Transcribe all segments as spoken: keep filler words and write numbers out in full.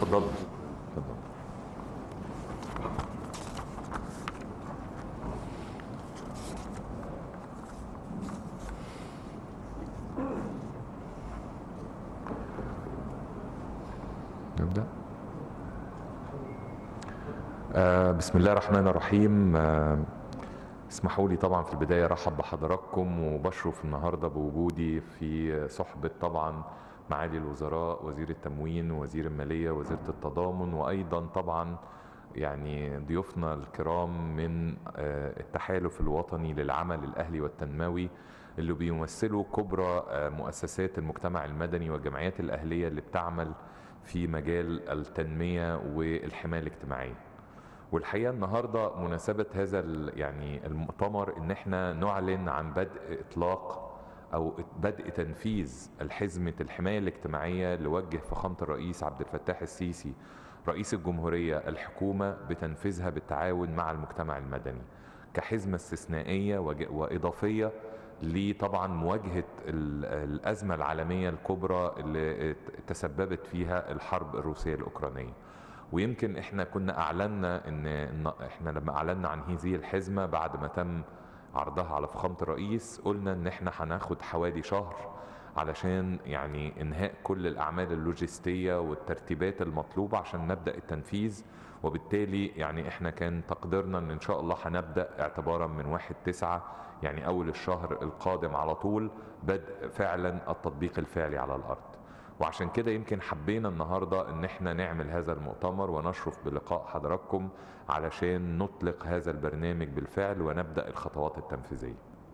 اتفضل اتفضل. نبدأ. آه بسم الله الرحمن الرحيم. آه اسمحوا لي طبعا في البداية ارحب بحضراتكم، وبشرف النهاردة بوجودي في صحبة طبعا معالي الوزراء، وزير التموين ووزير المالية ووزيرة التضامن، وأيضا طبعا يعني ضيوفنا الكرام من التحالف الوطني للعمل الأهلي والتنموي، اللي بيمثلوا كبرى مؤسسات المجتمع المدني والجمعيات الأهلية اللي بتعمل في مجال التنمية والحماية الاجتماعية. والحقيقة النهاردة مناسبة هذا يعني المؤتمر ان احنا نعلن عن بدء اطلاق او بدء تنفيذ الحزمة الحماية الاجتماعية اللي وجه فخامة الرئيس عبد الفتاح السيسي رئيس الجمهورية الحكومة بتنفيذها بالتعاون مع المجتمع المدني كحزمة استثنائية وإضافية لطبعا مواجهة الأزمة العالمية الكبرى اللي تسببت فيها الحرب الروسية الأوكرانية. ويمكن احنا كنا اعلنا ان احنا لما اعلنا عن هذه الحزمة بعد ما تم عرضها على فخامة الرئيس، قلنا ان احنا هناخد حوالي شهر علشان يعني انهاء كل الاعمال اللوجستية والترتيبات المطلوبة عشان نبدأ التنفيذ. وبالتالي يعني احنا كان تقديرنا ان ان شاء الله هنبدأ اعتبارا من واحد تسعة، يعني اول الشهر القادم على طول، بدء فعلا التطبيق الفعلي على الارض. وعشان كده يمكن حبينا النهاردة ان احنا نعمل هذا المؤتمر ونشرف بلقاء حضراتكم علشان نطلق هذا البرنامج بالفعل ونبدأ الخطوات التنفيذية.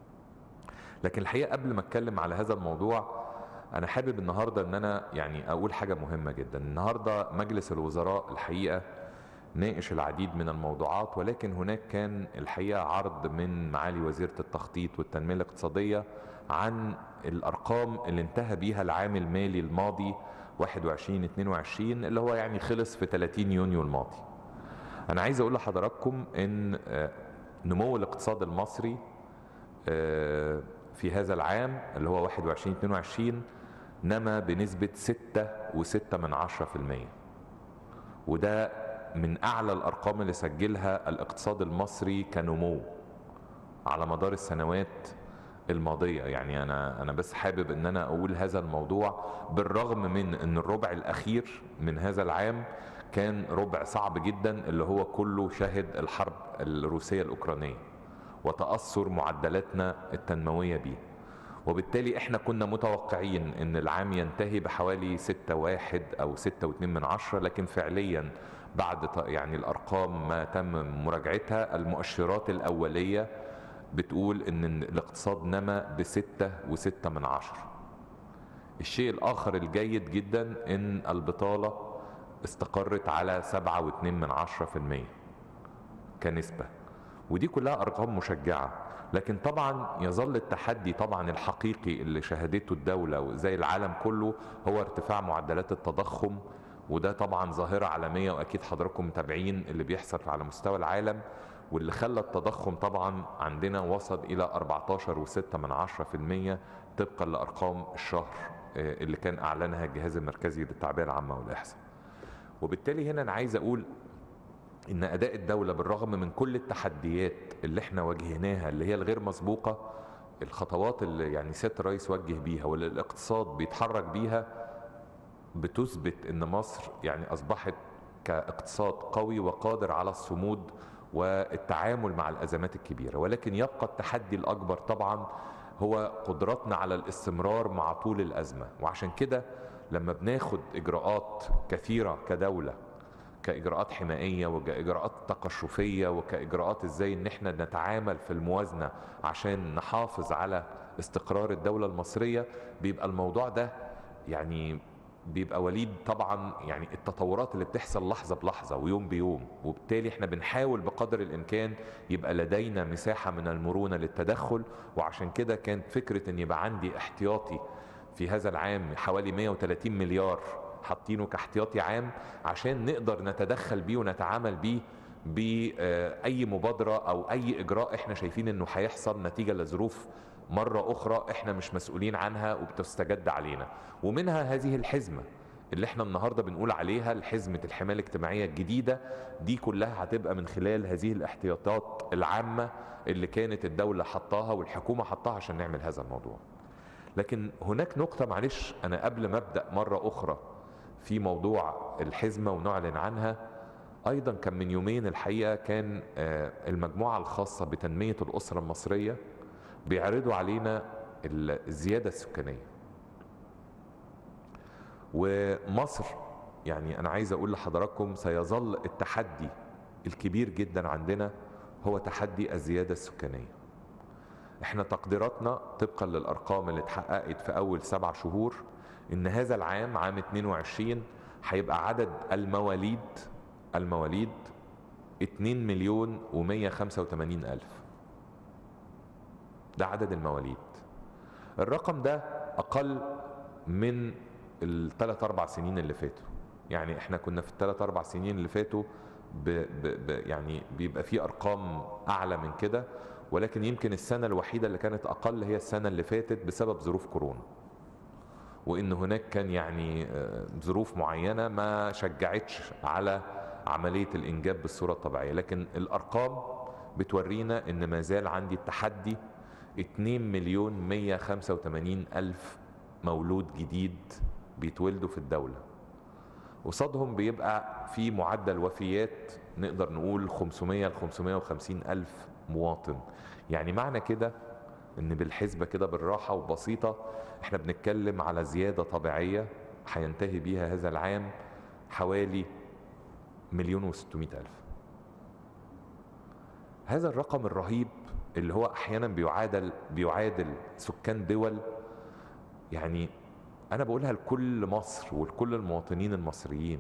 لكن الحقيقة قبل ما اتكلم على هذا الموضوع، انا حابب النهاردة ان انا يعني اقول حاجة مهمة جدا. النهاردة مجلس الوزراء الحقيقة ناقش العديد من الموضوعات، ولكن هناك كان الحقيقة عرض من معالي وزيرة التخطيط والتنمية الاقتصادية عن الأرقام اللي انتهى بيها العام المالي الماضي واحد وعشرين اتنين وعشرين، اللي هو يعني خلص في ثلاثين يونيو الماضي. أنا عايز أقول لحضراتكم إن نمو الاقتصاد المصري في هذا العام اللي هو واحد وعشرين اتنين وعشرين نما بنسبة ستة وستة من عشرة في المية، وده من أعلى الأرقام اللي سجلها الاقتصاد المصري كنمو على مدار السنوات الماضية. يعني أنا أنا بس حابب إن أنا أقول هذا الموضوع، بالرغم من إن الربع الأخير من هذا العام كان ربع صعب جدا، اللي هو كله شهد الحرب الروسية الأوكرانية وتأثر معدلاتنا التنموية بيه. وبالتالي احنا كنا متوقعين ان العام ينتهي بحوالي ستة واحد او ستة واتنين من عشرة، لكن فعليا بعد يعني الارقام ما تم مراجعتها، المؤشرات الاولية بتقول ان الاقتصاد نما بستة وستة من عشرة. الشيء الاخر الجيد جدا ان البطالة استقرت على سبعة واتنين من عشرة في المية كنسبة، ودي كلها ارقام مشجعة. لكن طبعا يظل التحدي طبعا الحقيقي اللي شهدته الدولة زي العالم كله هو ارتفاع معدلات التضخم، وده طبعا ظاهرة عالمية، واكيد حضراتكم متابعين اللي بيحصل على مستوى العالم، واللي خلى التضخم طبعا عندنا وصل الى أربعتاشر وستة من عشرة في المية طبقا لارقام الشهر اللي كان اعلنها الجهاز المركزي للتعبئة العامة والاحصاء. وبالتالي هنا انا عايز اقول ان اداء الدولة بالرغم من كل التحديات اللي احنا واجهناها اللي هي الغير مسبوقة، الخطوات اللي يعني سيادة الرئيس وجه بيها واللي الاقتصاد بيتحرك بيها بتثبت ان مصر يعني اصبحت كاقتصاد قوي وقادر على الصمود والتعامل مع الازمات الكبيرة. ولكن يبقى التحدي الاكبر طبعا هو قدرتنا على الاستمرار مع طول الازمة. وعشان كده لما بناخد اجراءات كثيرة كدولة، كإجراءات حمائية وكإجراءات تقشفية وكإجراءات ازاي ان احنا نتعامل في الموازنة عشان نحافظ على استقرار الدولة المصرية، بيبقى الموضوع ده يعني بيبقى وليد طبعا يعني التطورات اللي بتحصل لحظة بلحظة ويوم بيوم. وبالتالي احنا بنحاول بقدر الامكان يبقى لدينا مساحة من المرونة للتدخل. وعشان كده كانت فكرة ان يبقى عندي احتياطي في هذا العام حوالي مية وتلاتين مليار حاطينه كاحتياطي عام عشان نقدر نتدخل بيه ونتعامل بيه بأي مبادرة أو أي إجراء إحنا شايفين إنه هيحصل نتيجة لظروف مرة أخرى إحنا مش مسؤولين عنها وبتستجد علينا. ومنها هذه الحزمة اللي احنا النهاردة بنقول عليها الحزمة الحماية الاجتماعية الجديدة دي كلها هتبقى من خلال هذه الاحتياطات العامة اللي كانت الدولة حطاها والحكومة حطاها عشان نعمل هذا الموضوع. لكن هناك نقطة معلش أنا قبل ما أبدأ مرة أخرى في موضوع الحزمة ونعلن عنها، أيضا كان من يومين الحقيقة كان المجموعة الخاصة بتنمية الأسرة المصرية بيعرضوا علينا الزيادة السكانية. ومصر يعني أنا عايز أقول لحضراتكم سيظل التحدي الكبير جدا عندنا هو تحدي الزيادة السكانية. احنا تقديراتنا طبقا للأرقام اللي اتحققت في أول سبع شهور إن هذا العام عام اتنين وعشرين هيبقى عدد المواليد المواليد اتنين مليون ومية خمسة وتمانين ألف. ده عدد المواليد. الرقم ده أقل من الثلاث أربع سنين اللي فاتوا. يعني احنا كنا في الثلاث أربع سنين اللي فاتوا ب ب ب يعني بيبقى في أرقام أعلى من كده، ولكن يمكن السنة الوحيدة اللي كانت أقل هي السنة اللي فاتت بسبب ظروف كورونا، وإن هناك كان يعني ظروف معينة ما شجعتش على عملية الإنجاب بالصورة الطبيعية. لكن الأرقام بتورينا إن ما زال عندي التحدي اتنين مليون مية خمسة وتمانين ألف مولود جديد بيتولدوا في الدولة، وصادهم بيبقى في معدل وفيات نقدر نقول خمسمية ل خمسمية وخمسين ألف مواطن. يعني معنى كده ان بالحسبة كده بالراحة وبسيطة احنا بنتكلم على زيادة طبيعية هينتهي بيها هذا العام حوالي مليون وستمائة ألف. هذا الرقم الرهيب اللي هو احيانا بيعادل بيعادل سكان دول. يعني انا بقولها لكل مصر ولكل المواطنين المصريين،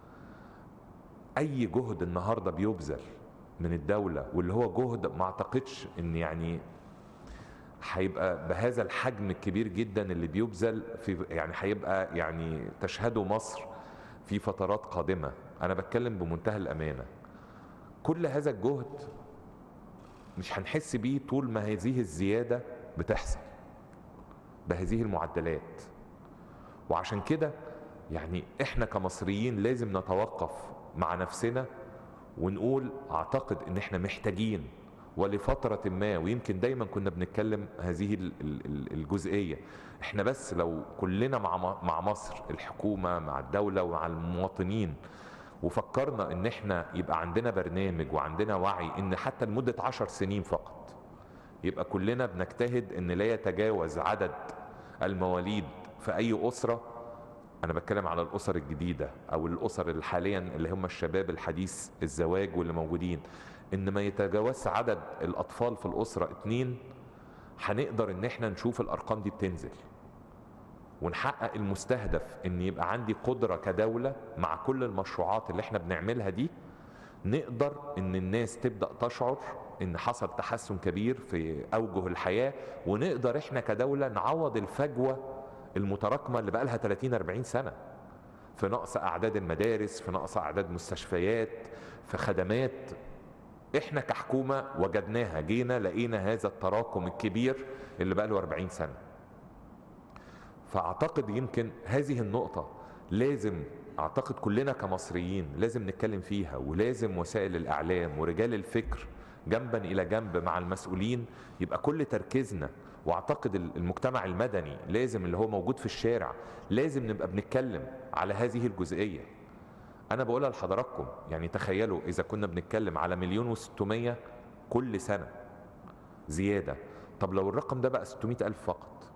اي جهد النهارده بيبذل من الدولة واللي هو جهد ما اعتقدش ان يعني هيبقى بهذا الحجم الكبير جدا اللي بيبذل في يعني هيبقى يعني تشهده مصر في فترات قادمة. انا بتكلم بمنتهى الامانة، كل هذا الجهد مش هنحس بيه طول ما هذه الزيادة بتحصل بهذه المعدلات. وعشان كده يعني احنا كمصريين لازم نتوقف مع نفسنا ونقول اعتقد ان احنا محتاجين ولفترة ما، ويمكن دايما كنا بنتكلم هذه الجزئية، احنا بس لو كلنا مع مع مصر الحكومة مع الدولة ومع المواطنين وفكرنا ان احنا يبقى عندنا برنامج وعندنا وعي ان حتى لمدة عشر سنين فقط يبقى كلنا بنجتهد ان لا يتجاوز عدد المواليد في اي اسرة، انا بتكلم على الاسر الجديدة او الاسر اللي حاليا اللي هم الشباب الحديث الزواج واللي موجودين، ان ما يتجاوز عدد الاطفال في الاسرة اتنين، هنقدر ان احنا نشوف الارقام دي بتنزل ونحقق المستهدف ان يبقى عندي قدرة كدولة مع كل المشروعات اللي احنا بنعملها دي، نقدر ان الناس تبدأ تشعر ان حصل تحسن كبير في اوجه الحياة، ونقدر احنا كدولة نعوض الفجوة المتراكمة اللي بقى لها تلاتين أربعين سنة في نقص اعداد المدارس، في نقص اعداد مستشفيات، في خدمات احنا كحكومة وجدناها، جينا لقينا هذا التراكم الكبير اللي بقى له أربعين سنة. فاعتقد يمكن هذه النقطة لازم اعتقد كلنا كمصريين لازم نتكلم فيها، ولازم وسائل الاعلام ورجال الفكر جنبا الى جنب مع المسؤولين يبقى كل تركيزنا، واعتقد المجتمع المدني لازم اللي هو موجود في الشارع لازم نبقى بنتكلم على هذه الجزئية. انا بقولها لحضراتكم، يعني تخيلوا اذا كنا بنتكلم على مليون وستمية كل سنة زيادة، طب لو الرقم ده بقى ستمائة ألف فقط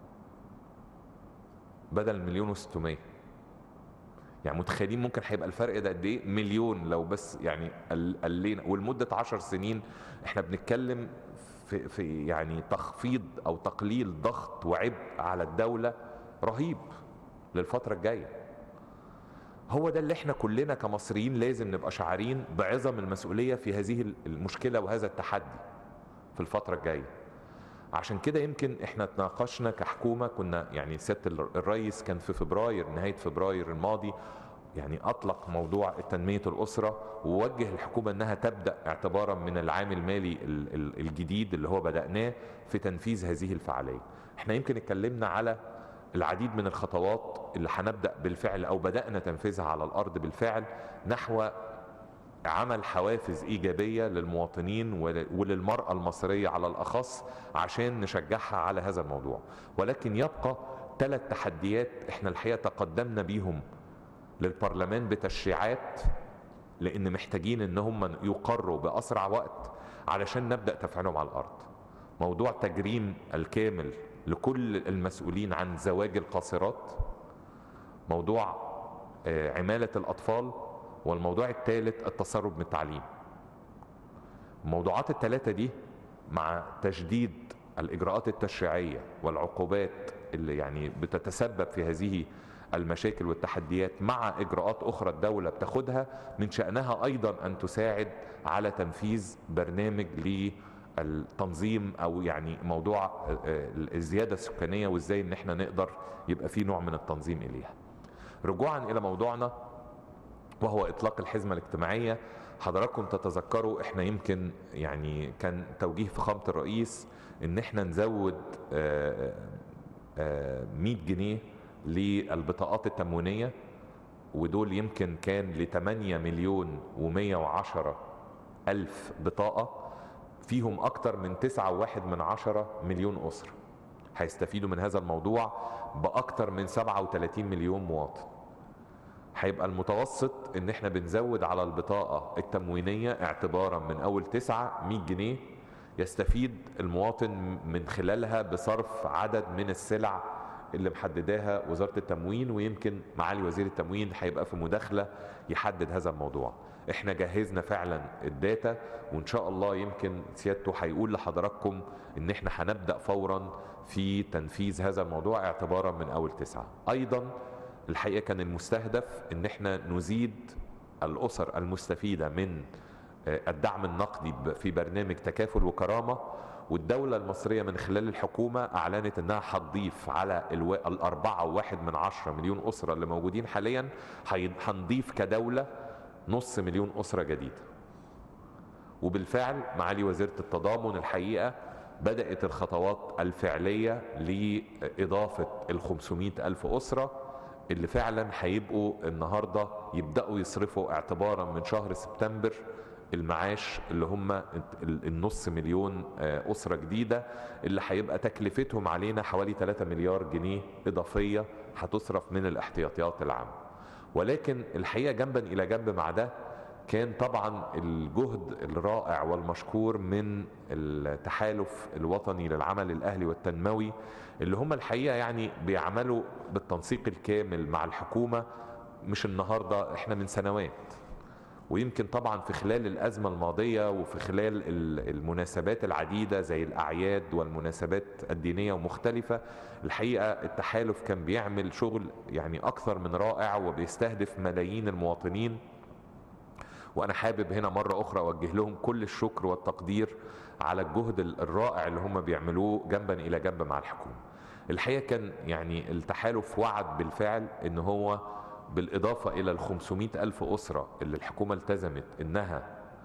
بدل مليون وستمية، يعني متخيلين ممكن هيبقى الفرق ده قد ايه؟ مليون لو بس يعني قلينا، ولمدة عشر سنين احنا بنتكلم في, في يعني تخفيض او تقليل ضغط وعبء على الدولة رهيب للفترة الجاية. هو ده اللي احنا كلنا كمصريين لازم نبقى شعارين بعظم المسؤولية في هذه المشكلة وهذا التحدي في الفترة الجاية. عشان كده يمكن احنا تناقشنا كحكومة، كنا يعني سيادة الرئيس كان في فبراير نهاية فبراير الماضي يعني اطلق موضوع تنمية الاسرة، ووجه الحكومة انها تبدأ اعتبارا من العام المالي الجديد اللي هو بدأناه في تنفيذ هذه الفعالية. احنا يمكن اتكلمنا على العديد من الخطوات اللي هنبدأ بالفعل أو بدأنا تنفيذها على الأرض بالفعل نحو عمل حوافز إيجابية للمواطنين وللمرأة المصرية على الأخص عشان نشجعها على هذا الموضوع. ولكن يبقى ثلاث تحديات احنا الحقيقة تقدمنا بيهم للبرلمان بتشريعات، لأن محتاجين ان هم يقروا بأسرع وقت علشان نبدأ تفعيلهم على الأرض. موضوع تجريم الكامل لكل المسؤولين عن زواج القاصرات، موضوع عمالة الأطفال، والموضوع الثالث التسرب من التعليم. الموضوعات الثلاثة دي مع تجديد الإجراءات التشريعية والعقوبات اللي يعني بتتسبب في هذه المشاكل والتحديات مع إجراءات أخرى الدولة بتاخدها، من شأنها أيضا أن تساعد على تنفيذ برنامج للتنظيم أو يعني موضوع الزيادة السكانية وإزاي إن احنا نقدر يبقى في نوع من التنظيم إليها. رجوعا إلى موضوعنا وهو إطلاق الحزمة الاجتماعية، حضراتكم تتذكروا احنا يمكن يعني كان توجيه فخامة الرئيس ان احنا نزود مئة جنيه للبطاقات التموينية، ودول يمكن كان ل ثمانية مليون ومئة وعشرة ألف بطاقة، فيهم أكتر من تسعة وواحد من عشرة مليون أسرة هيستفيدوا من هذا الموضوع بأكتر من سبعة وثلاثين مليون مواطن. هيبقى المتوسط ان احنا بنزود على البطاقة التموينية اعتبارا من اول تسعة مئة جنيه يستفيد المواطن من خلالها بصرف عدد من السلع اللي محدداها وزارة التموين، ويمكن معالي وزير التموين هيبقى في مداخلة يحدد هذا الموضوع. احنا جهزنا فعلا الداتا، وان شاء الله يمكن سيادته هيقول لحضراتكم ان احنا هنبدأ فورا في تنفيذ هذا الموضوع اعتبارا من اول تسعة. ايضا الحقيقة كان المستهدف ان احنا نزيد الاسر المستفيدة من الدعم النقدي في برنامج تكافل وكرامة، والدولة المصرية من خلال الحكومة اعلنت انها هتضيف على الاربعة وواحد من عشرة مليون اسرة اللي موجودين حاليا، هنضيف كدولة نص مليون اسرة جديدة. وبالفعل معالي وزيرة التضامن الحقيقة بدأت الخطوات الفعلية لإضافة الخمسمائة ألف أسرة اللي فعلا هيبقوا النهاردة يبدأوا يصرفوا اعتبارا من شهر سبتمبر المعاش اللي هم النص مليون أسرة جديدة، اللي هيبقى تكلفتهم علينا حوالي ثلاثة مليار جنيه إضافية هتصرف من الاحتياطيات العامة. ولكن الحقيقة جنبا إلى جنب مع ده كان طبعا الجهد الرائع والمشكور من التحالف الوطني للعمل الأهلي والتنموي، اللي هم الحقيقة يعني بيعملوا بالتنسيق الكامل مع الحكومة، مش النهاردة، احنا من سنوات. ويمكن طبعا في خلال الأزمة الماضية وفي خلال المناسبات العديدة زي الأعياد والمناسبات الدينية ومختلفة، الحقيقة التحالف كان بيعمل شغل يعني أكثر من رائع وبيستهدف ملايين المواطنين. وأنا حابب هنا مرة أخرى أوجه لهم كل الشكر والتقدير على الجهد الرائع اللي هم بيعملوه جنبا إلى جنب مع الحكومة. الحقيقة كان يعني التحالف وعد بالفعل إن هو بالإضافة إلى الخمسمائة ألف أسرة اللي الحكومة التزمت إنها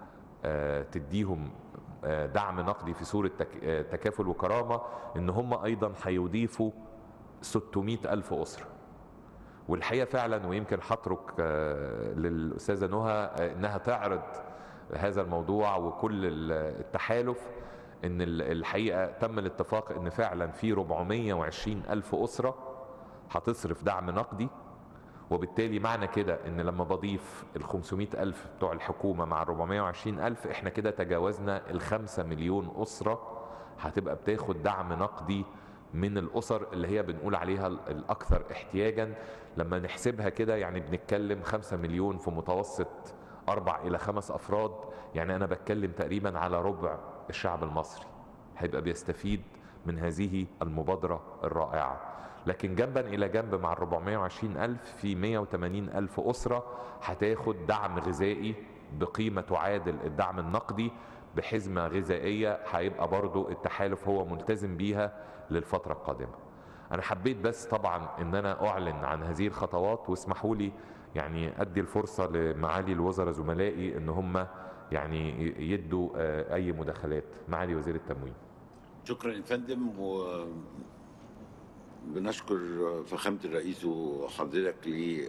تديهم دعم نقدي في صورة تكافل وكرامة، إن هم أيضا هيضيفوا ستمائة ألف أسرة. والحقيقة فعلا ويمكن هترك للأستاذة نهى إنها تعرض هذا الموضوع وكل التحالف، إن الحقيقة تم الاتفاق إن فعلا في أربعمائة وعشرين ألف أسرة هتصرف دعم نقدي. وبالتالي معنى كده ان لما بضيف ال خمسمائة ألف بتوع الحكومة مع أربعمائة وعشرين ألف احنا كده تجاوزنا الخمسة مليون أسرة هتبقى بتاخد دعم نقدي من الأسر اللي هي بنقول عليها الأكثر احتياجا. لما نحسبها كده يعني بنتكلم خمسة مليون في متوسط أربع إلى خمس أفراد، يعني أنا بتكلم تقريبا على ربع الشعب المصري هيبقى بيستفيد من هذه المبادرة الرائعة. لكن جنبا إلى جنب مع ال أربعمائة وعشرين ألف في مائة وثمانين ألف أسرة هتاخد دعم غذائي بقيمة تعادل الدعم النقدي بحزمة غذائية هيبقى برضو التحالف هو ملتزم بيها للفترة القادمة. أنا حبيت بس طبعا إن أنا أعلن عن هذه الخطوات، واسمحوا لي يعني أدي الفرصة لمعالي الوزراء زملائي إن هم يعني يدوا أي مداخلات. معالي وزير التموين. شكرا يا فندم. و بنشكر فخامة الرئيس وحضرتك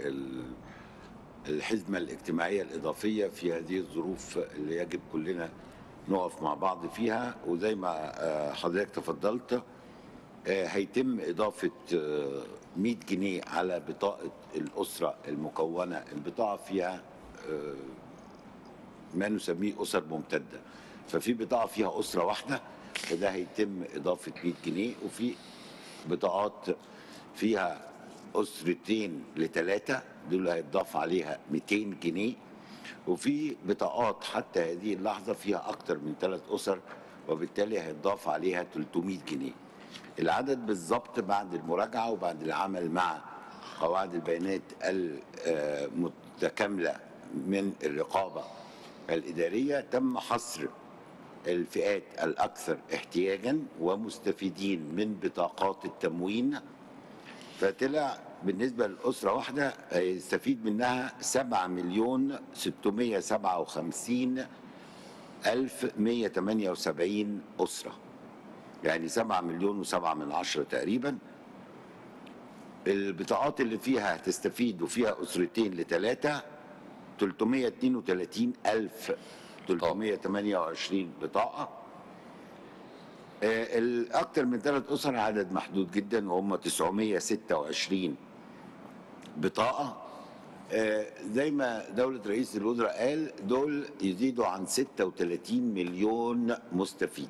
للحزمة الاجتماعية الإضافية في هذه الظروف اللي يجب كلنا نقف مع بعض فيها. وزي ما حضرتك تفضلت هيتم إضافة مئة جنيه على بطاقة الأسرة المكونة. البطاقة فيها ما نسميه أسر ممتدة، ففي بطاقة فيها أسرة واحدة فده هيتم إضافة مئة جنيه، وفي بطاقات فيها أسرتين لثلاثة دول هيتضاف عليها مئتين جنيه، وفي بطاقات حتى هذه اللحظة فيها أكتر من ثلاث أسر وبالتالي هيتضاف عليها ثلاثمئة جنيه. العدد بالظبط بعد المراجعة وبعد العمل مع قواعد البيانات المتكاملة من الرقابة الإدارية تم حصر الفئات الأكثر احتياجا ومستفيدين من بطاقات التموين، فطلع بالنسبة للأسرة واحدة هيستفيد منها سبعة مليون ستمائة وسبعة وخمسين ألف ومائة وثمانية وسبعين أسرة، يعني سبعة مليون وسبعة من عشرة تقريبا. البطاقات اللي فيها هتستفيد وفيها أسرتين لثلاثة ثلاثمائة واثنين وثلاثين ألف وثلاثمائة وثمانية وعشرين بطاقة. الأكثر من ثلاث أسر عدد محدود جدا وهم تسعمائة وستة وعشرين بطاقة. زي ما دولة رئيس الوزراء قال دول يزيدوا عن ستة وثلاثين مليون مستفيد.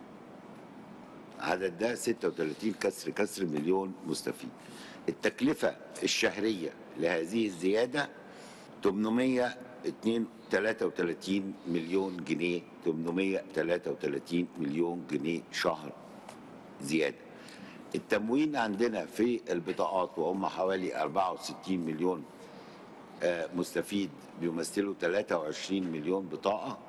عدد ده ستة وثلاثين كسر كسر مليون مستفيد. التكلفة الشهرية لهذه الزيادة ثمانمائة وثلاثة وثلاثين مليون جنيه، ثمانمائة وثلاثة وثلاثين مليون جنيه شهر زيادة. التموين عندنا في البطاقات وهم حوالي أربعة وستين مليون مستفيد بيمثلوا ثلاثة وعشرين مليون بطاقة،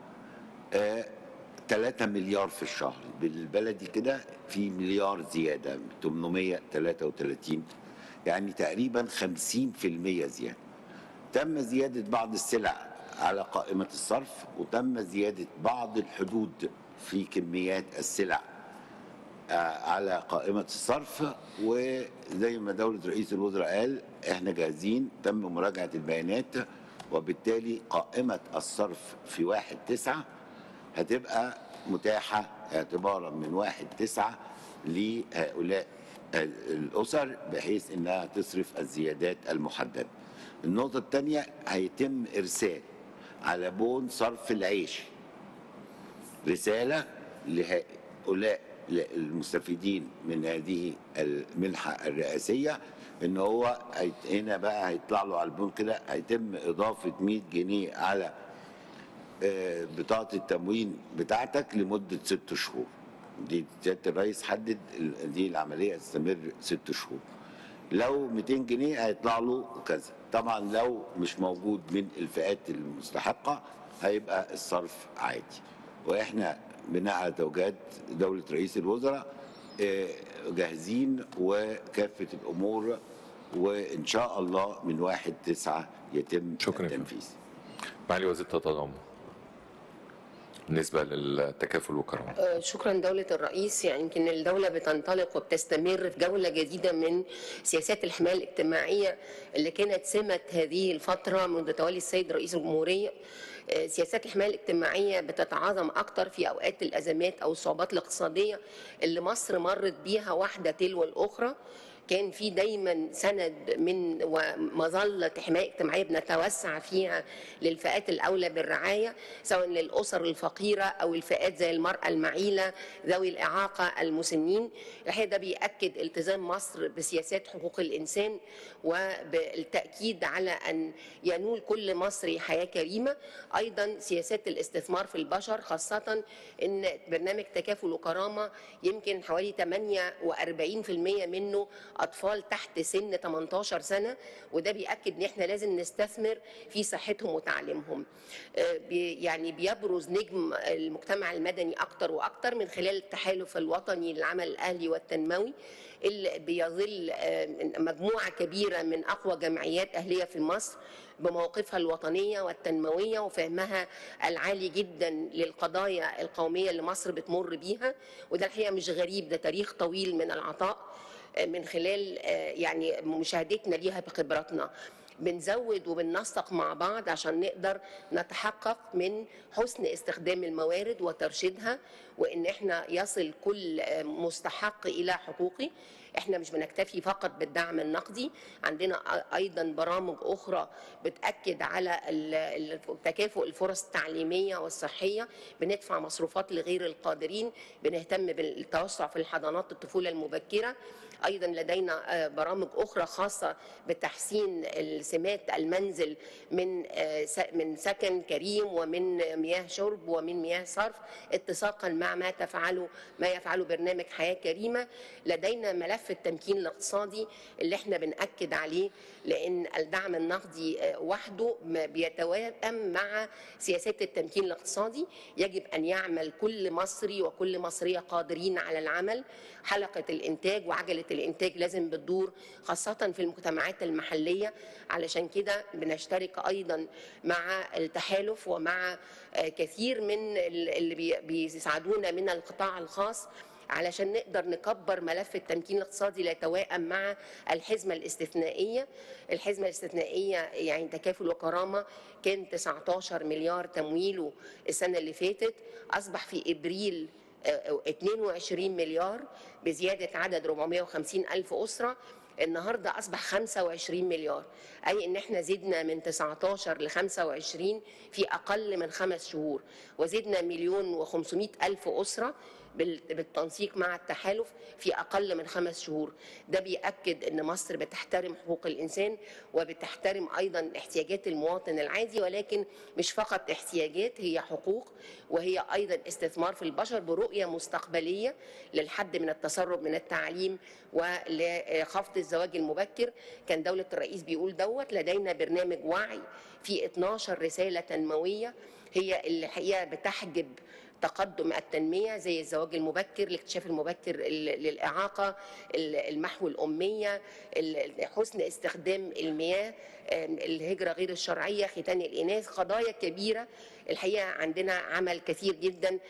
ثلاثة مليار في الشهر. بالبلدي كده في مليار زيادة، ثمانمائة وثلاثة وثلاثين يعني تقريبا خمسين بالمئة زيادة. تم زيادة بعض السلع على قائمة الصرف وتم زيادة بعض الحدود في كميات السلع على قائمة الصرف. وزي ما دولة رئيس الوزراء قال احنا جاهزين، تم مراجعة البيانات وبالتالي قائمة الصرف في واحد تسعة هتبقى متاحة اعتبارا من واحد تسعة لهؤلاء الأسر بحيث انها تصرف الزيادات المحددة. النقطة الثانية هيتم إرسال على بون صرف العيش رسالة لهؤلاء المستفيدين من هذه المنحة الرئاسية ان هو هنا بقى هيطلع له على البون كده هيتم إضافة مئة جنيه على بطاقة التموين بتاعتك لمدة ست شهور. دي سيادة الرئيس حدد دي العملية تستمر ست شهور. لو مئتين جنيه هيطلع له كذا. طبعا لو مش موجود من الفئات المستحقة هيبقى الصرف عادي. واحنا بناء على توجيهات دولة رئيس الوزراء جاهزين وكافة الأمور وإن شاء الله من واحد تسعة يتم التنفيذ. معالي وزير التضامن بالنسبة للتكافل والكرامة. شكرا دولة الرئيس. يعني يمكن الدولة بتنطلق وبتستمر في جولة جديدة من سياسات الحماية الاجتماعية اللي كانت سمة هذه الفترة منذ تولي السيد رئيس الجمهورية. سياسات الحماية الاجتماعية بتتعاظم أكتر في أوقات الأزمات أو الصعوبات الاقتصادية اللي مصر مرت بيها واحدة تلو الأخرى. كان في دايما سند من ومظله حمايه اجتماعيه بنتوسع فيها للفئات الاولى بالرعايه سواء للاسر الفقيره او الفئات زي المراه المعيله ذوي الاعاقه المسنين. الحقيقه ده بيأكد التزام مصر بسياسات حقوق الانسان وبالتاكيد على ان ينول كل مصري حياه كريمه. ايضا سياسات الاستثمار في البشر خاصه ان برنامج تكافل وكرامه يمكن حوالي ثمانية وأربعين بالمئة منه أطفال تحت سن ثمانية عشر سنة، وده بيأكد إن إحنا لازم نستثمر في صحتهم وتعليمهم. يعني بيبرز نجم المجتمع المدني أكتر وأكتر من خلال التحالف الوطني للعمل الأهلي والتنموي اللي بيظل مجموعة كبيرة من أقوى جمعيات أهلية في مصر بمواقفها الوطنية والتنموية وفهمها العالي جدا للقضايا القومية اللي مصر بتمر بيها. وده الحقيقة مش غريب، ده تاريخ طويل من العطاء. من خلال يعني مشاهدتنا ليها بخبراتنا. بنزود وبننسق مع بعض عشان نقدر نتحقق من حسن استخدام الموارد وترشيدها، وان احنا يصل كل مستحق الى حقوقه. احنا مش بنكتفي فقط بالدعم النقدي، عندنا ايضا برامج اخرى بتاكد على تكافؤ الفرص التعليميه والصحيه، بندفع مصروفات لغير القادرين، بنهتم بالتوسع في الحضانات الطفوله المبكره. ايضا لدينا برامج اخرى خاصه بتحسين سمات المنزل من من سكن كريم ومن مياه شرب ومن مياه صرف، اتساقا مع ما تفعله ما يفعله برنامج حياه كريمه. لدينا ملف التمكين الاقتصادي اللي احنا بنأكد عليه، لان الدعم النقدي وحده بيتوائم مع سياسات التمكين الاقتصادي. يجب ان يعمل كل مصري وكل مصريه قادرين على العمل. حلقه الانتاج وعجله الانتاج لازم بتدور، خاصه في المجتمعات المحليه. علشان كده بنشترك ايضا مع التحالف ومع كثير من اللي بيساعدونا من القطاع الخاص علشان نقدر نكبر ملف التمكين الاقتصادي ليتوائم مع الحزمه الاستثنائيه. الحزمه الاستثنائيه يعني تكافل وكرامه كان تسعة عشر مليار تمويله السنه اللي فاتت، اصبح في ابريل اثنين وعشرين مليار بزياده عدد أربعمائة وخمسين ألف اسره. النهارده اصبح خمسة وعشرين مليار، اي ان احنا زدنا من تسعة عشر ل خمسة وعشرين في اقل من خمس شهور، وزدنا مليون وخمسمائة الف اسره بالتنسيق مع التحالف في أقل من خمس شهور. ده بيأكد أن مصر بتحترم حقوق الإنسان وبتحترم أيضا احتياجات المواطن العادي، ولكن مش فقط احتياجات، هي حقوق، وهي أيضا استثمار في البشر برؤية مستقبلية للحد من التسرب من التعليم ولخفض الزواج المبكر. كان دولة الرئيس بيقول دوت لدينا برنامج وعي في اثناشر رسالة تنموية هي اللي الحقيقة بتحجب تقدم التنمية، زي الزواج المبكر، الاكتشاف المبكر للإعاقة، المحو الأمية، حسن استخدام المياه، الهجرة غير الشرعية، ختان الإناث. قضايا كبيرة الحقيقة، عندنا عمل كثير جدا،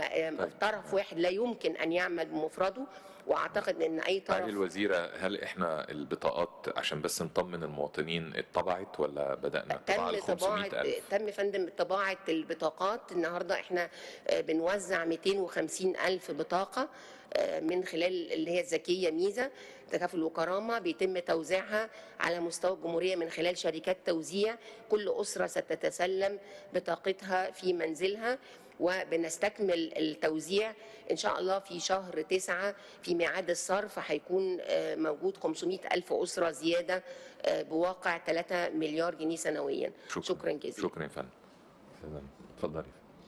وطرف واحد لا يمكن أن يعمل بمفرده، واعتقد ان اي طرف. معالي الوزيره، هل احنا البطاقات عشان بس نطمن المواطنين اتطبعت ولا بدانا الطباعه ال خمسمائة ألف؟ تم فندم طباعه البطاقات. النهارده احنا بنوزع مئتين وخمسين ألف بطاقه من خلال اللي هي الذكيه ميزه تكافل وكرامه، بيتم توزيعها على مستوى الجمهوريه من خلال شركات توزيع. كل اسره ستتسلم بطاقتها في منزلها، وبنستكمل التوزيع إن شاء الله في شهر تسعة. في ميعاد الصرف هيكون موجود خمسمائة ألف أسرة زيادة بواقع ثلاثة مليار جنيه سنويا. شكرا, شكرا جزيلا. شكرا يا فندم. اتفضلي.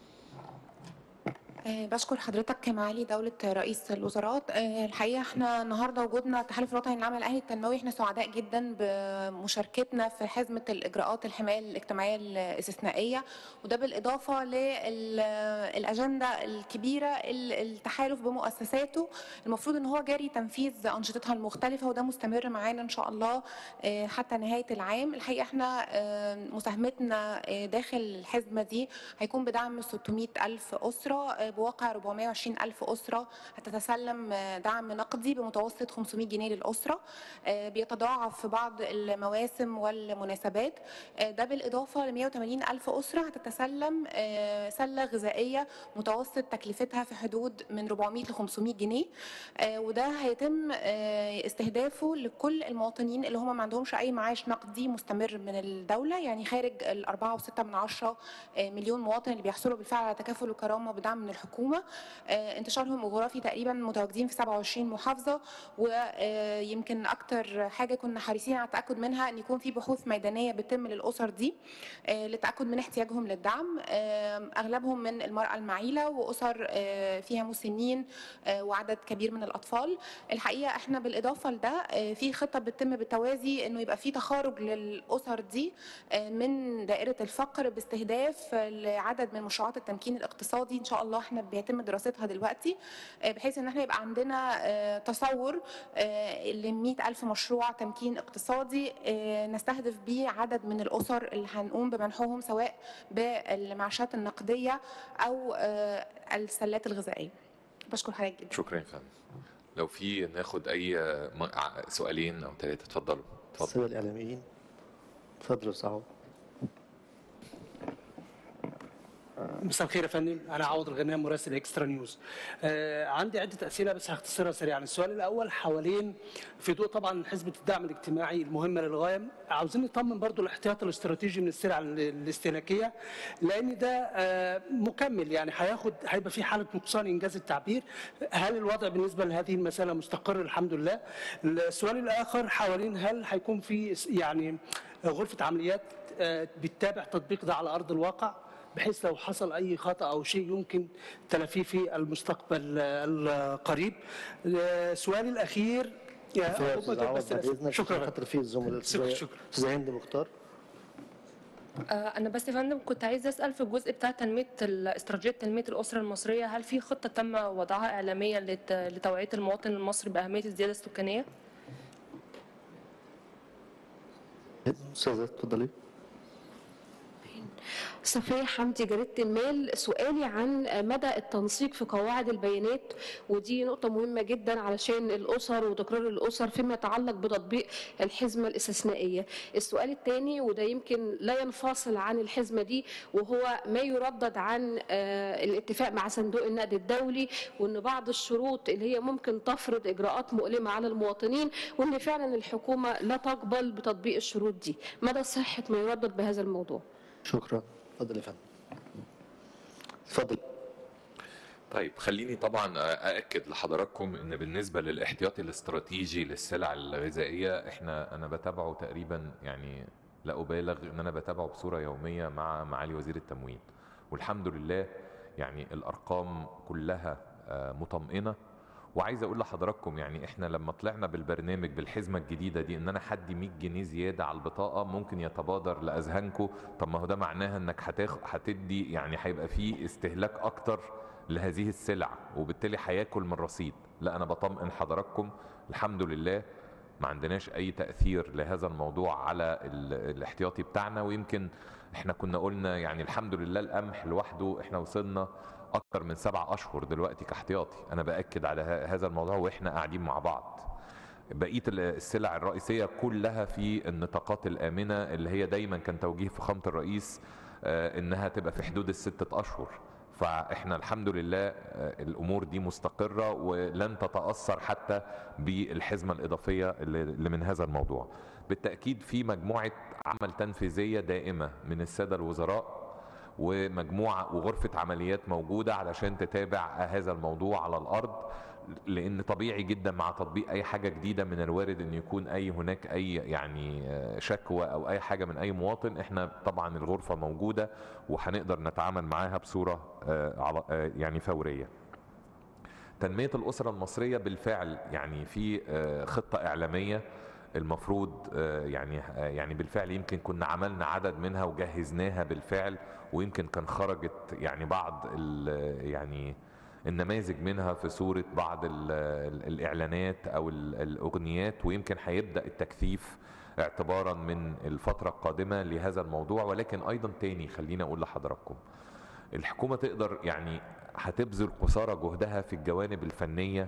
بشكر حضرتك معالي دولة رئيس الوزراء. الحقيقة احنا النهارده وجودنا التحالف الوطني للعمل الأهلي التنموي احنا سعداء جدا بمشاركتنا في حزمة الإجراءات الحماية الاجتماعية الاستثنائية، وده بالإضافة للأجندة الكبيرة التحالف بمؤسساته المفروض ان هو جاري تنفيذ أنشطتها المختلفة، وده مستمر معانا ان شاء الله حتى نهاية العام. الحقيقة احنا مساهمتنا داخل الحزمة دي هيكون بدعم ستمائة ألف أسرة بواقع أربعمائة وعشرين ألف أسرة هتتسلم دعم نقدي بمتوسط خمسمائة جنيه للأسرة، بيتضاعف في بعض المواسم والمناسبات. ده بالإضافة ل مئة وثمانين ألف أسرة هتتسلم سلة غذائية متوسط تكلفتها في حدود من أربعمائة ل خمسمائة جنيه، وده هيتم استهدافه لكل المواطنين اللي هم ما عندهمش أي معاش نقدي مستمر من الدولة، يعني خارج ال أربعة وستة من عشرة مليون مواطن اللي بيحصلوا بالفعل على تكافل وكرامة بدعم من الحكومة. انتشارهم الجغرافي تقريبا متواجدين في سبعة وعشرين محافظة، ويمكن أكتر حاجة كنا حريصين على التأكد منها أن يكون في بحوث ميدانية بتتم للأسر دي للتأكد من احتياجهم للدعم. أغلبهم من المرأة المعيلة وأسر فيها مسنين وعدد كبير من الأطفال. الحقيقة احنا بالإضافة لده في خطة بتتم بالتوازي أنه يبقى في تخارج للأسر دي من دائرة الفقر باستهداف لعدد من مشروعات التمكين الاقتصادي. إن شاء الله احنا بيتم دراستها دلوقتي بحيث ان احنا يبقى عندنا تصور ل مئة ألف مشروع تمكين اقتصادي نستهدف بيه عدد من الأسر اللي هنقوم بمنحهم سواء بالمعاشات النقدية أو السلات الغذائية. بشكر حضرتك جدا. شكرا يا فندم. لو في ناخد اي م- ع- سؤالين او ثلاثه، اتفضلوا. اتفضل. السادة الإعلاميين، اتفضلوا صعب. مساء الخير يا فندم، انا عوض الغنام مراسل اكسترا نيوز. آه عندي عده اسئله بس هختصرها سريعا. السؤال الاول حوالين في ضوء طبعا حزمه الدعم الاجتماعي المهمه للغايه، عاوزين نطمن برضو الاحتياط الاستراتيجي من السلع ال- الاستهلاكيه، لان ده آه مكمل، يعني هياخد هيبقى في حاله نقصان انجاز التعبير. هل الوضع بالنسبه لهذه المساله مستقر؟ الحمد لله. السؤال الاخر حوالين هل هيكون في يعني غرفه عمليات آه بتتابع تطبيق ده على ارض الواقع، بحيث لو حصل أي خطأ أو شيء يمكن تلافيه في المستقبل القريب. سؤالي الأخير يا أستاذ عوض بعد إذنك، شكرا. خاطر في الزملاء. شكرا شكرا. أستاذة هند مختار. آه، أنا بس يا فندم كنت عايزة أسأل في الجزء بتاع تنمية ال- استراتيجية تنمية الأسرة المصرية، هل في خطة تم وضعها إعلاميا لت- لتوعية المواطن المصري بأهمية الزيادة السكانية؟ أستاذة اتفضلي. صفية حمدي، جريدة المال. سؤالي عن مدى التنسيق في قواعد البيانات، ودي نقطة مهمة جدا علشان الأسر وتقرير الأسر فيما يتعلق بتطبيق الحزمة الاستثنائية. السؤال الثاني وده يمكن لا ينفصل عن الحزمة دي، وهو ما يردد عن آه، الاتفاق مع صندوق النقد الدولي، وأن بعض الشروط اللي هي ممكن تفرض إجراءات مؤلمة على المواطنين، وأن فعلا الحكومة لا تقبل بتطبيق الشروط دي. مدى صحة ما يردد بهذا الموضوع؟ شكرا. اتفضل يا فندم. اتفضل. طيب خليني طبعا أأكد لحضراتكم ان بالنسبة للاحتياطي الاستراتيجي للسلع الغذائية، احنا انا بتابعه تقريبا، يعني لا أبالغ ان انا بتابعه بصورة يومية مع معالي وزير التموين، والحمد لله يعني الارقام كلها آه، مطمئنة. وعايز اقول لحضراتكم يعني احنا لما طلعنا بالبرنامج بالحزمه الجديده دي ان انا حدي مية جنيه زياده على البطاقه، ممكن يتبادر لاذهانكم طب ما هو ده معناها انك هتاخ هتدي، يعني هيبقى فيه استهلاك اكتر لهذه السلع وبالتالي هياكل من الرصيد. لا، انا بطمئن حضراتكم الحمد لله ما عندناش اي تاثير لهذا الموضوع على ال- الاحتياطي بتاعنا. ويمكن احنا كنا قلنا يعني الحمد لله القمح لوحده احنا وصلنا اكتر من سبع اشهر دلوقتي كاحتياطي. انا باكد على ه- هذا الموضوع واحنا قاعدين مع بعض. بقيه ال- السلع الرئيسيه كلها في النطاقات الامنه اللي هي دايما كان توجيه فخامه الرئيس آه، انها تبقى في حدود الستة اشهر. فاحنا الحمد لله آه، الامور دي مستقره ولن تتاثر حتى بالحزمه الاضافيه اللي اللي من هذا الموضوع. بالتاكيد في مجموعه عمل تنفيذيه دائمه من الساده الوزراء ومجموعة وغرفة عمليات موجودة علشان تتابع هذا الموضوع على الأرض، لأن طبيعي جدا مع تطبيق أي حاجة جديدة من الوارد أن يكون أي هناك أي يعني شكوى أو أي حاجة من أي مواطن. إحنا طبعا الغرفة موجودة وهنقدر نتعامل معاها بصورة آه، آه، يعني فورية. تنمية الأسرة المصرية بالفعل يعني في آه، خطة إعلامية المفروض آه، يعني آه، يعني بالفعل يمكن كنا عملنا عدد منها وجهزناها بالفعل، ويمكن كان خرجت يعني بعض ال- يعني النماذج منها في صورة بعض ال- ال- الإعلانات أو ال- الأغنيات، ويمكن هيبدأ التكثيف اعتبارا من الفترة القادمة لهذا الموضوع. ولكن أيضا تاني خلينا أقول لحضراتكم الحكومة تقدر يعني هتبذل قصارى جهدها في الجوانب الفنية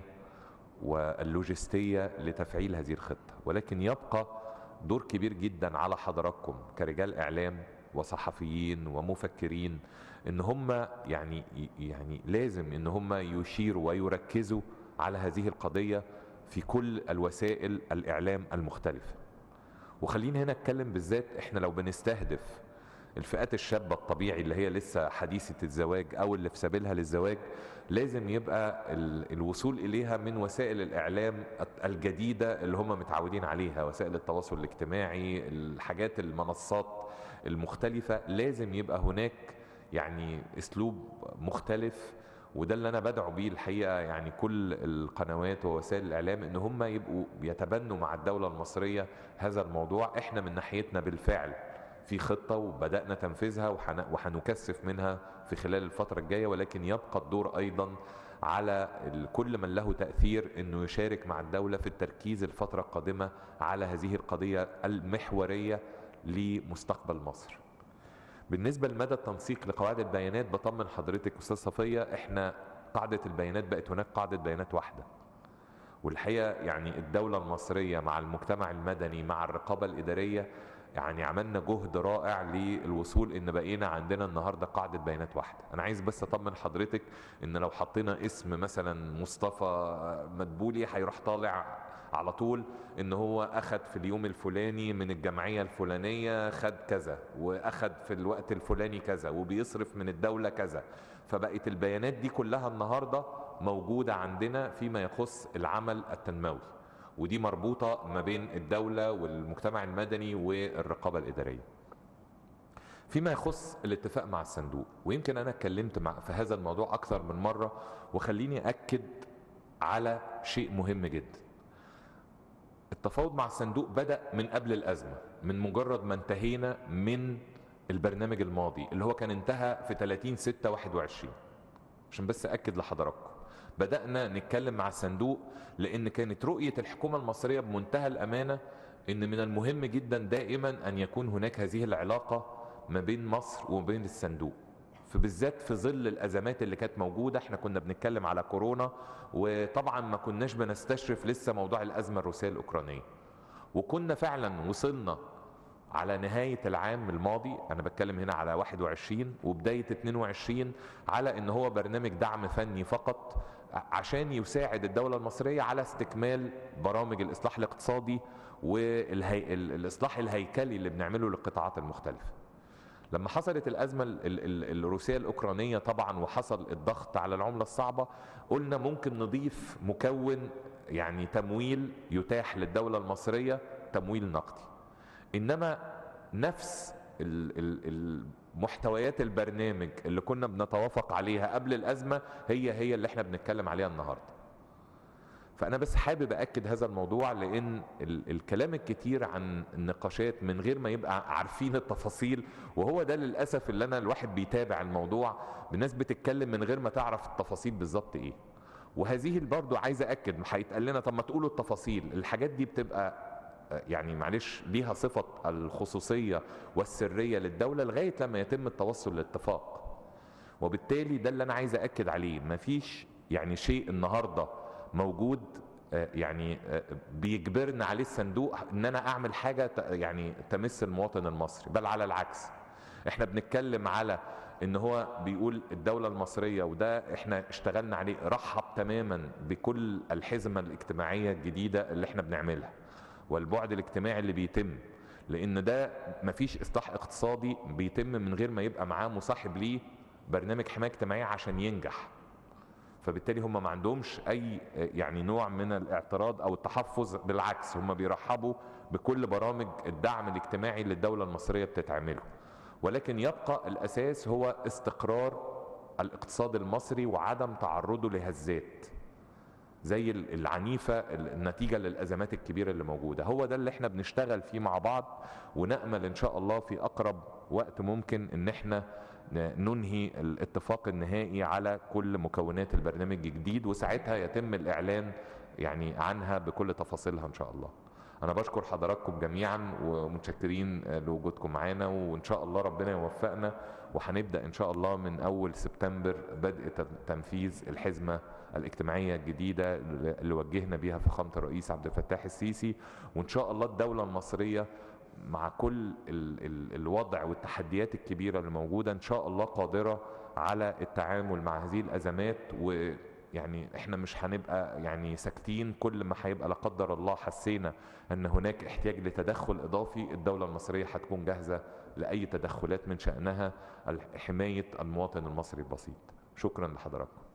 واللوجستية لتفعيل هذه الخطة، ولكن يبقى دور كبير جدا على حضراتكم كرجال إعلام وصحفيين ومفكرين ان هم يعني يعني لازم ان هم يشيروا ويركزوا على هذه القضية في كل الوسائل الإعلام المختلفة. وخلينا هنا اتكلم بالذات احنا لو بنستهدف الفئات الشابة الطبيعي اللي هي لسه حديثة الزواج أو اللي في سبيلها للزواج، لازم يبقى ال- الوصول إليها من وسائل الإعلام الجديدة اللي هم متعودين عليها، وسائل التواصل الاجتماعي، الحاجات المنصات المختلفة. لازم يبقى هناك يعني أسلوب مختلف، وده اللي أنا بدعو بيه الحقيقة يعني كل القنوات ووسائل الإعلام إن هم يبقوا يتبنوا مع الدولة المصرية هذا الموضوع. إحنا من ناحيتنا بالفعل في خطة وبدأنا تنفيذها وحن- وحنكثف منها في خلال الفترة الجاية، ولكن يبقى الدور أيضا على ال- كل من له تأثير أنه يشارك مع الدولة في التركيز الفترة القادمة على هذه القضية المحورية لمستقبل مصر. بالنسبة لمدى التنسيق لقواعد البيانات، بطمن حضرتك أستاذ صفية احنا قاعدة البيانات بقت هناك قاعدة بيانات واحدة، والحقيقة يعني الدولة المصرية مع المجتمع المدني مع الرقابة الإدارية يعني عملنا جهد رائع للوصول ان بقينا عندنا النهارده قاعده بيانات واحده. انا عايز بس اطمن حضرتك ان لو حطينا اسم مثلا مصطفى مدبولي هيروح طالع على طول ان هو اخد في اليوم الفلاني من الجمعيه الفلانيه خد كذا، واخد في الوقت الفلاني كذا، وبيصرف من الدوله كذا. فبقت البيانات دي كلها النهارده موجوده عندنا فيما يخص العمل التنموي، ودي مربوطة ما بين الدولة والمجتمع المدني والرقابة الإدارية. فيما يخص الاتفاق مع الصندوق، ويمكن أنا اتكلمت مع في هذا الموضوع أكثر من مرة، وخليني أكد على شيء مهم جدا. التفاوض مع الصندوق بدأ من قبل الأزمة، من مجرد ما انتهينا من البرنامج الماضي اللي هو كان انتهى في ثلاثين ستة واحد وعشرين. عشان بس أكد لحضراتكم، بدأنا نتكلم مع الصندوق لأن كانت رؤية الحكومة المصرية بمنتهى الأمانة إن من المهم جدا دائما أن يكون هناك هذه العلاقة ما بين مصر وما بين الصندوق، فبالذات في ظل الأزمات اللي كانت موجودة. احنا كنا بنتكلم على كورونا، وطبعا ما كناش بنستشرف لسه موضوع الأزمة الروسية الأوكرانية، وكنا فعلا وصلنا على نهاية العام الماضي، أنا بتكلم هنا على واحد وعشرين وبداية اتنين وعشرين، على إن هو برنامج دعم فني فقط عشان يساعد الدولة المصرية على استكمال برامج الإصلاح الاقتصادي والإصلاح الهيكلي اللي بنعمله للقطاعات المختلفة. لما حصلت الأزمة الروسية الأوكرانية طبعا وحصل الضغط على العملة الصعبة، قلنا ممكن نضيف مكون يعني تمويل يتاح للدولة المصرية، تمويل نقدي. إنما نفس محتويات البرنامج اللي كنا بنتوافق عليها قبل الأزمة هي هي اللي احنا بنتكلم عليها النهاردة. فأنا بس حابب أكد هذا الموضوع، لأن الكلام الكتير عن النقاشات من غير ما يبقى عارفين التفاصيل، وهو ده للأسف اللي أنا الواحد بيتابع الموضوع، الناس بتتكلم من غير ما تعرف التفاصيل بالظبط إيه. وهذه برضو عايز أكد، هيتقال لنا طب ما تقولوا التفاصيل. الحاجات دي بتبقى يعني معلش ليها صفة الخصوصية والسرية للدولة لغاية لما يتم التوصل لاتفاق، وبالتالي ده اللي أنا عايز أكد عليه. مفيش يعني شيء النهاردة موجود يعني بيجبرنا عليه الصندوق ان انا اعمل حاجة يعني تمس المواطن المصري، بل على العكس. احنا بنتكلم على ان هو بيقول الدولة المصرية، وده احنا اشتغلنا عليه، رحب تماما بكل الحزمة الاجتماعية الجديدة اللي احنا بنعملها والبعد الاجتماعي اللي بيتم، لان ده مفيش اصلاح اقتصادي بيتم من غير ما يبقى معاه مصاحب ليه برنامج حماية اجتماعية عشان ينجح. فبالتالي هم ما عندهمش اي يعني نوع من الاعتراض او التحفظ، بالعكس هم بيرحبوا بكل برامج الدعم الاجتماعي اللي الدولة المصرية بتتعمله. ولكن يبقى الاساس هو استقرار الاقتصاد المصري وعدم تعرضه لهزات زي العنيفة النتيجة للأزمات الكبيرة اللي موجودة. هو ده اللي احنا بنشتغل فيه مع بعض، ونأمل ان شاء الله في اقرب وقت ممكن ان احنا ننهي الاتفاق النهائي على كل مكونات البرنامج الجديد، وساعتها يتم الإعلان يعني عنها بكل تفاصيلها إن شاء الله. أنا بشكر حضراتكم جميعا ومتشكرين لوجودكم معانا، وإن شاء الله ربنا يوفقنا، وهنبدأ إن شاء الله من أول سبتمبر بدء تنفيذ الحزمة الاجتماعية الجديدة اللي وجهنا بيها فخامة الرئيس عبد الفتاح السيسي. وإن شاء الله الدولة المصرية مع كل ال ال الوضع والتحديات الكبيرة اللي موجودة إن شاء الله قادرة على التعامل مع هذه الأزمات. ويعني إحنا مش هنبقى يعني ساكتين، كل ما هيبقى لا قدر الله حسينا أن هناك احتياج لتدخل إضافي، الدولة المصرية هتكون جاهزة لأي تدخلات من شأنها حماية المواطن المصري البسيط. شكرا لحضراتكم.